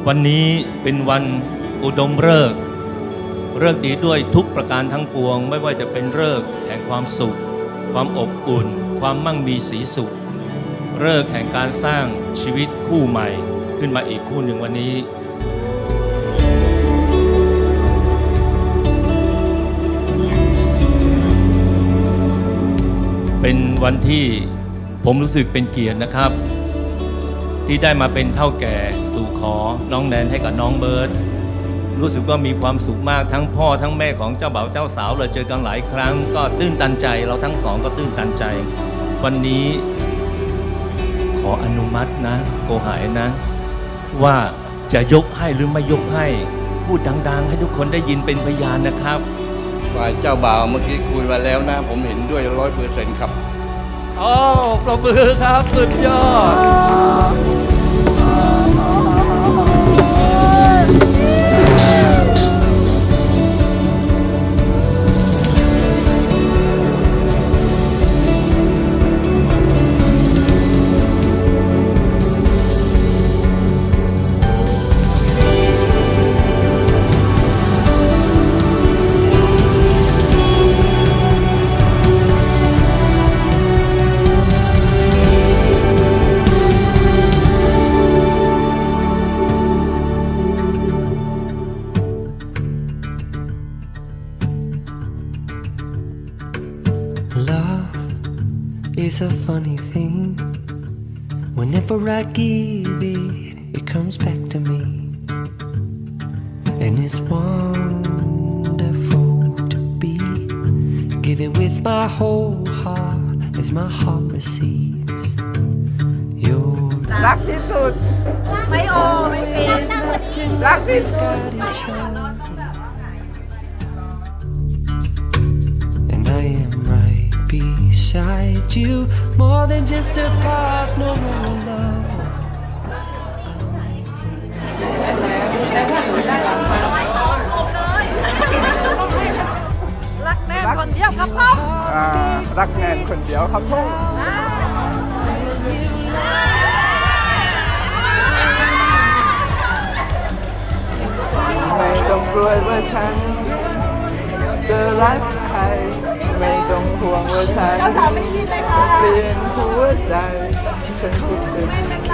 วันนี้เป็นวันอุดมฤกษ์ดีด้วยทุกประการทั้งปวงไม่ว่าจะเป็นฤกษ์แห่งความสุขความอบอุ่นความมั่งมีสีสุขฤกษ์แห่งการสร้างชีวิตคู่ใหม่ขึ้นมาอีกคู่หนึ่งวันนี้เป็นวันที่ผมรู้สึกเป็นเกียรตินะครับที่ได้มาเป็นเฒ่าแก่สู่ขอน้องแนนให้กับน้องเบิร์ตรู้สึกว่ามีความสุขมากทั้งพ่อทั้งแม่ของเจ้าบ่าวเจ้าสาวเราเจอกันหลายครั้งก็ตื้นตันใจเราทั้งสองก็ตื้นตันใจวันนี้ขออนุมัตินะโกหายนะว่าจะยกให้หรือไม่ยกให้พูดดังๆให้ทุกคนได้ยินเป็นพยานนะครับฝ่ายเจ้าบ่าวเมื่อกี้คุยมาแล้วนะผมเห็นด้วย100%ครับโอ้ปรบมือครับสุดยอด It's a funny thing. Whenever I give it, it comes back to me. And it's wonderful to be giving with my whole heart as my heart receives your รักที่สุดไม่โอไม่เป็นรักที่สุด And I am right beside you, more than just a partner or a lover. รักแน่คนเดียวครับพ่อรักแนนคนเดียวครับพ่อไม่ต้องกลัวว่าฉันจะรักใครไม่ต้องห่วงว่าฉันเปลี่ยนหัวใจฉันคิดถึง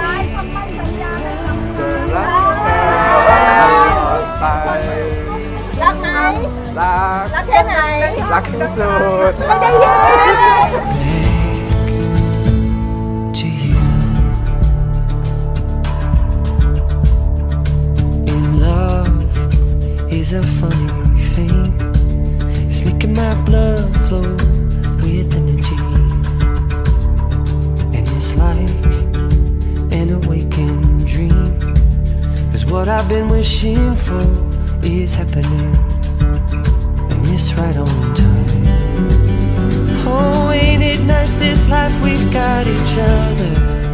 จะรักแค่ตลอดไปรักไหนรักแค่ไหนรักที่สุดไม่ได้ยิน to you in love is a funny thing. It's making my blood flow with energy, and it's like an awakened dream. 'Cause what I've been wishing for is happening, and it's right on time. Oh, ain't it nice this life we've got each other,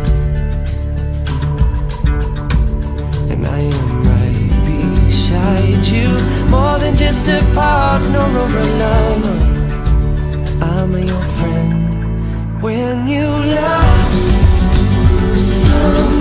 and I am right beside you, more than just a partner or a lover. I'm your friend when you love someone.